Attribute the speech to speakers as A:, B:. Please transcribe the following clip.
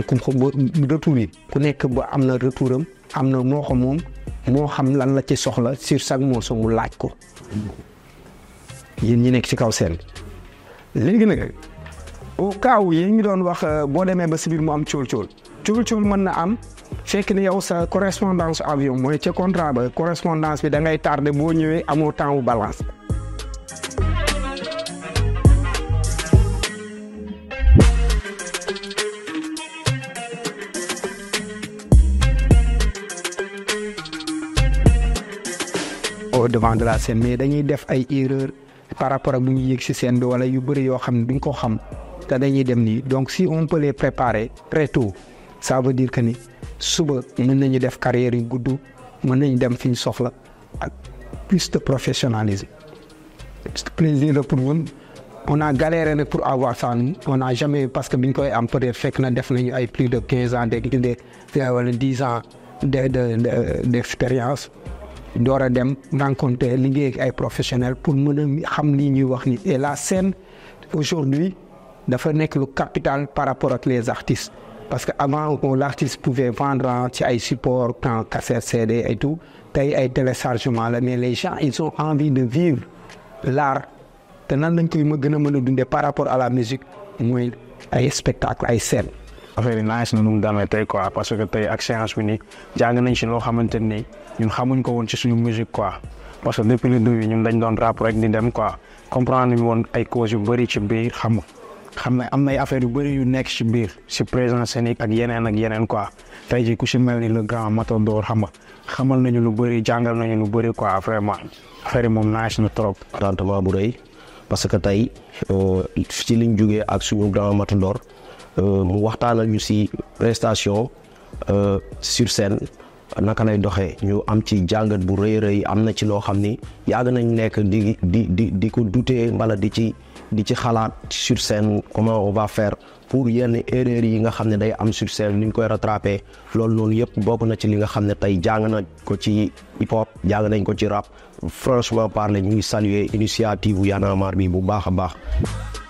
A: donc retour yi ku nekk ba am na retouram am na moo ko moom moo xam lan la ci soxla sur chaque morceau mu laaj ko yéen ñi nekk ci kaw seen léegi nag au cas où yéen ngi doon wax boo demee ba si biir mu am cool mën na am fekk ne yow sa correspondance avion mooy ca contrat ba correspondance bi da ngay tardé boo ñëwee amoo temps wu balance. au devant de la scène mais dañuy def ay erreurs par rapport ak bu ñu yéeg si scène bi wala yu bëri yoo xam ne duñ ko xam te dañuy dem nii donc si on peut les préparer très tôt ça veut dire que ni suba mën nañu def carrière yu gudd mën nañu dem fi ñu soxla ak plus de professionnalisme. plaisir pour ñun on a galéré nag pour avoir ça on n'a jamais parce que biñ koy am peut-être fekk na def nañu ay plus de 15 ans wala 10 ans d'expérience. door a dem rencontrer liggéey ak ay professionnels pour mën a xam lii ñuy wax ni et la scène aujourd'hui dafa nekk lu capital par rapport ak les artistes parce que avant l'artiste pouvait vendre ci ay support quand cassette CD et tout tey ay téléchargement la mais les gens ils ont envie de vivre l'art te nan lañ koy gën a mën a dundee par rapport à la musique mooy ay spectacle ay scène.
B: affaire yi nice na nu mu demee tey quoi parce que tey ak séance bi nii jàng nañ si loo xamante ni ñun xamuñ ko woon ci suñu musique quoi parce que depuis le début ñun dañ doon rap rek di dem quoi comprendre ñu woon ay causes yu bëri ci biir xam ne am nay affaire yu bëri yu nekk ci biir ci présence scénique ak yeneen quoi tey jii ku si mel ni le grand Matador xamal nañu lu bëri jàngal nañu lu bëri quoi vraiment affaire yi moom nice na trop.
C: contentement bu rëy parce que tey ci liñ jógee ak suñu grand Matador mu waxtaanal ñu ci prestation sur scène naka lay doxee ñu am ci jàngat bu rëy am na ci loo xam ni yàgg nañ nekk di ko douter mbala di ci xalaat sur scène comment on va faire pour yenn erreurs yi nga xam ne day am sur scène ni ñu koy rattraper loolu noonu yëpp bokk na ci li nga xam ne tey jàng na ko ci hip hop jàng nañ ko ci rap franchement parler ñu ngi saluer initiative Y'en a marre bi bu baax a baax.